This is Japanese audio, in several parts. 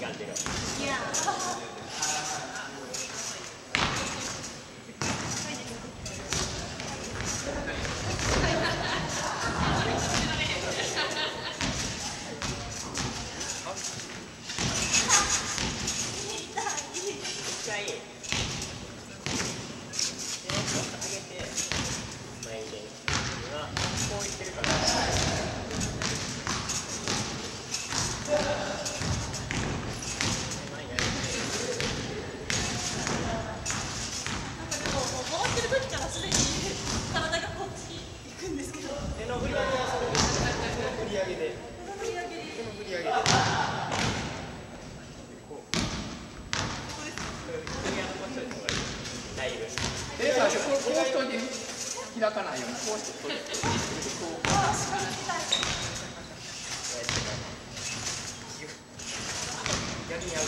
感じの。 いや。 開かないようにこうして取る。 逆に危ない。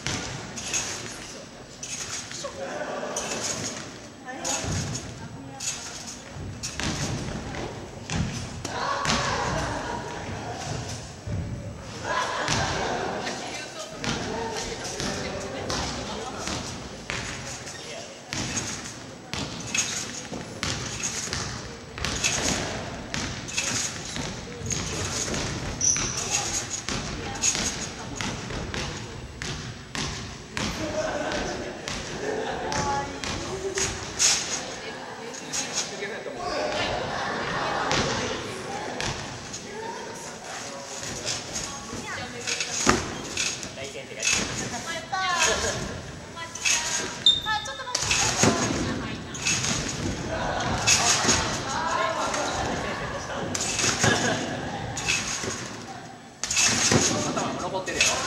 残ってるやろ。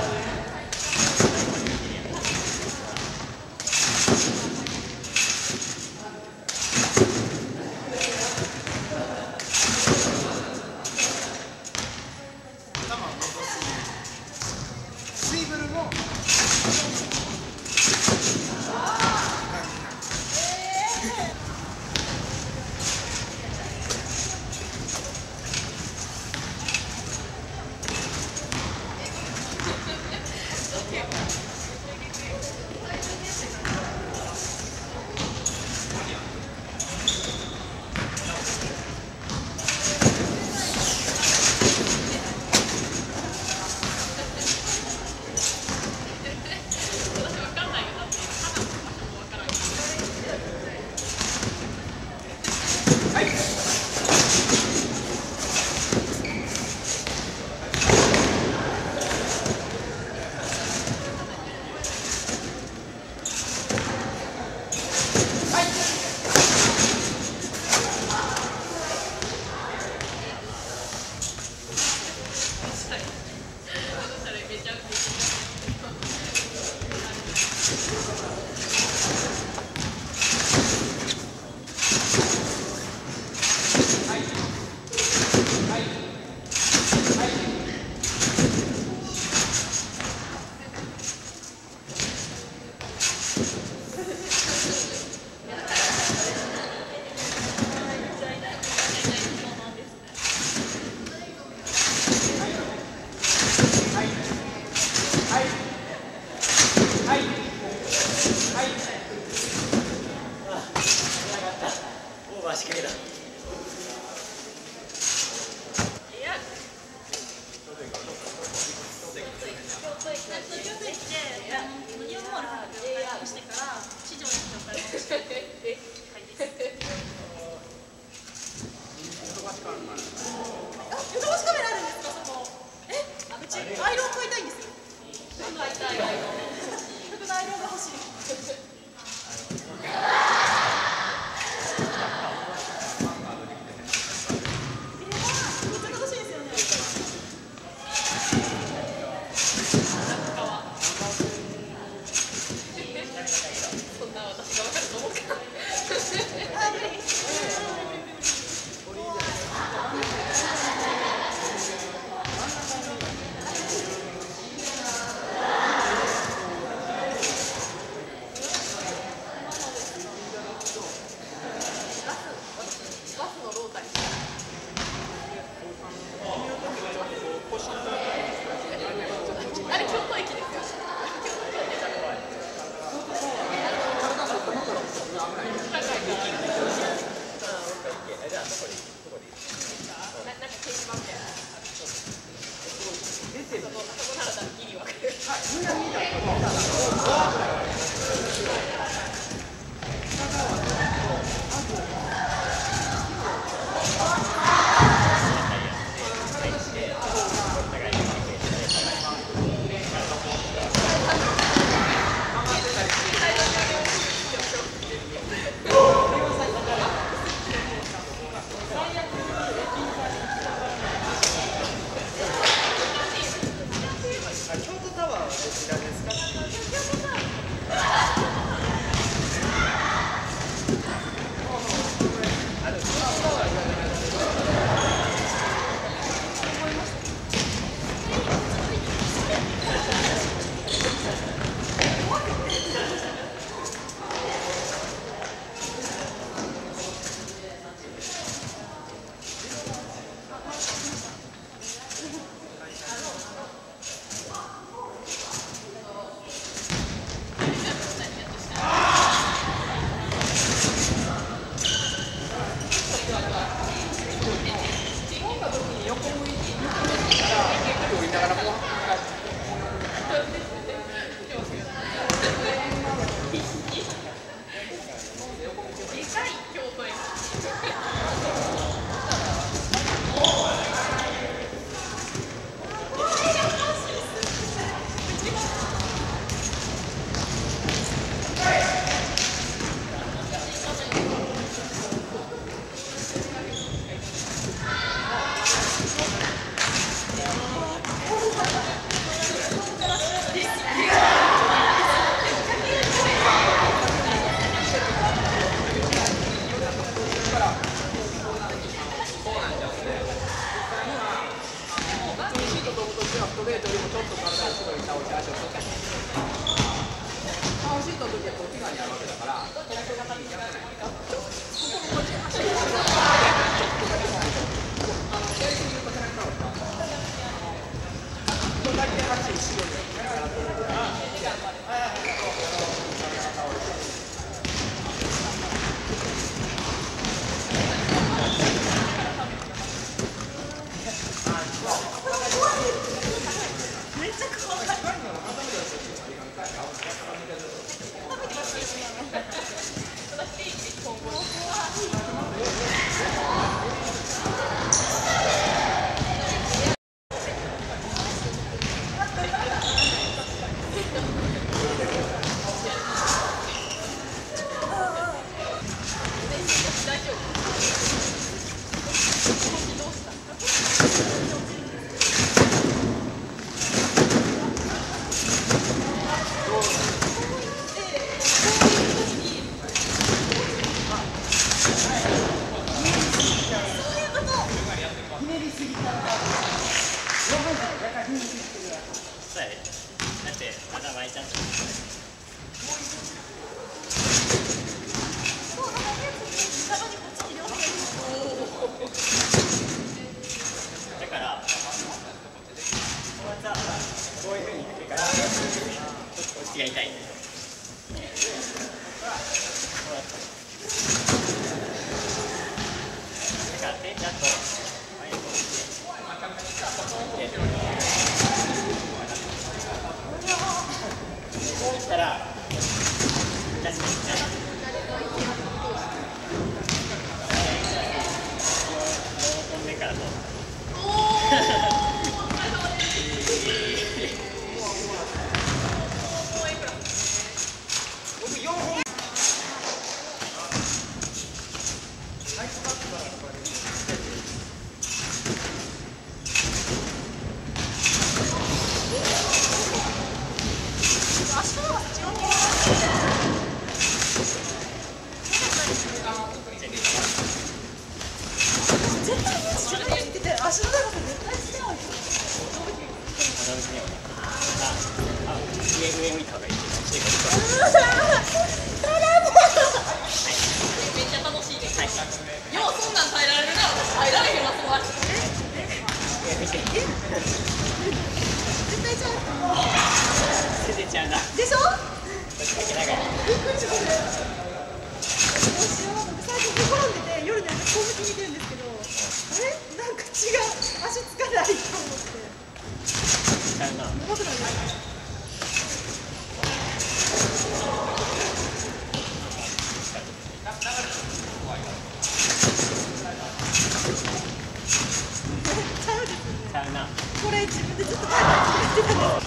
スイブルも仕掛けだ。 アイロン買いたいんですよ。買いたい。アイロンが欲しい。あれ京都駅です。 降りながらもうでかい京都駅。 ストレートよりもちょっと体を後ろに倒して足を取ってパワーシートの時はこっち側にあるわけだからここのこっち足をちょっとだけやりすぎると背中を倒すとだけ足後ろにめっちゃ怖い。 そうやで。だってまだ巻いちゃった。だからこういうふうに振るからこっちが痛い。だから手ちゃんと前にこうしたら確かに飛んでからと僕4本足の長さ絶対違うよ。 上向いた方がいい。 めっちゃ楽しいです。ようそんなん耐えられるな。耐えられへんわその足。絶対ちゃう。 全然ちゃうな。 でしょ？ びっくりします。最近寝転んでて夜ね攻撃見てるんですけど、あれなんか違う足つかないと思って。 ちゃうな。 やばくないですか？ ちゃうな。 これ自分でずっと書いてたんです。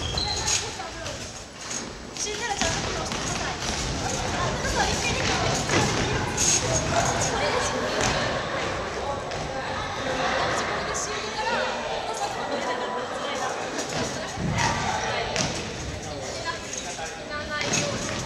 死んだらちゃんと披露してください。そうそう、一回できる。これで死んでからお父さんと出てたら辛いな。死なないように。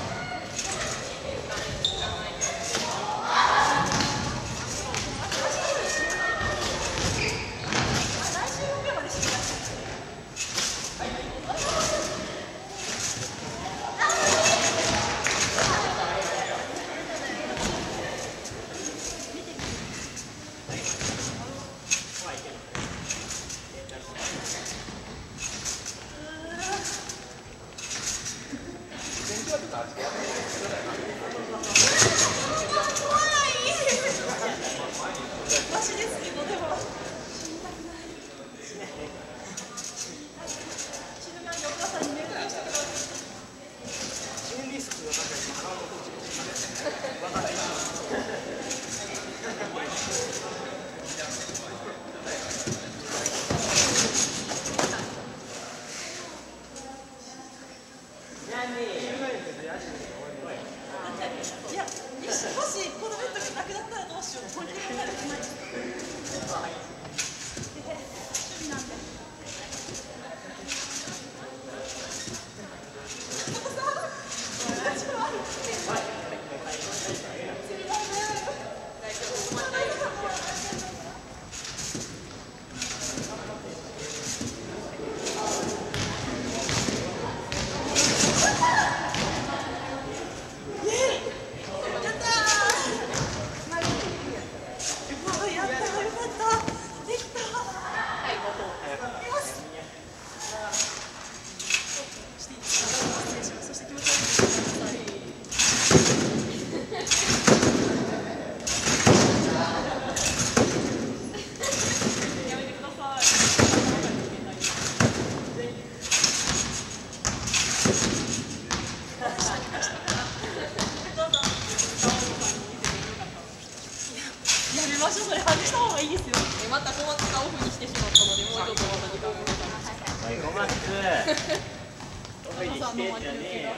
マさんの待ち受けが。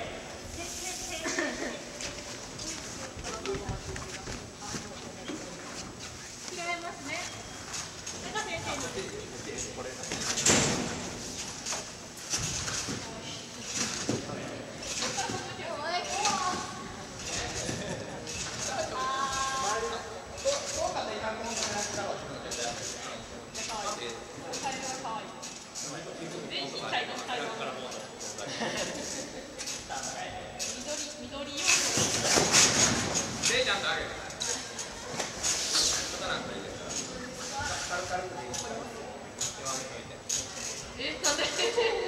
違いますね。中先生なんで